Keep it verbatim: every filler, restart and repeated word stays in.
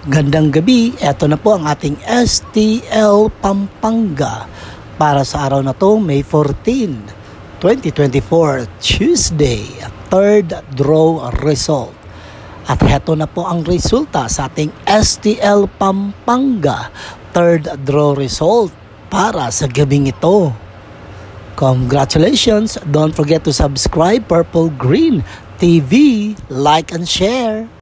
Gandang gabi, eto na po ang ating S T L Pampanga para sa araw na to, May fourteenth, twenty twenty-four, Tuesday, third draw result. At heto na po ang resulta sa ating S T L Pampanga third draw result para sa gabing ito. Congratulations! Don't forget to subscribe Purple Green T V, like and share.